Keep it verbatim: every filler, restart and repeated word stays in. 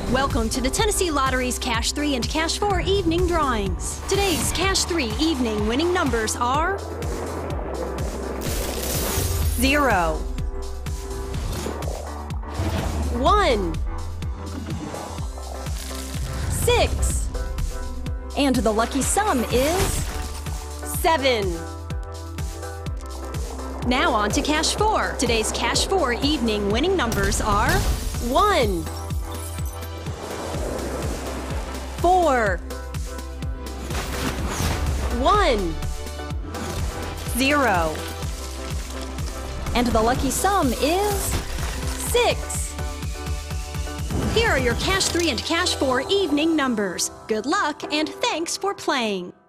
Welcome to the Tennessee Lottery's Cash three and Cash four evening drawings. Today's Cash three evening winning numbers are zero, one, six, and the lucky sum is seven. Now on to Cash four. Today's Cash four evening winning numbers are one, four, one, zero, and the lucky sum is six. Here are your Cash three and Cash four evening numbers. Good luck and thanks for playing.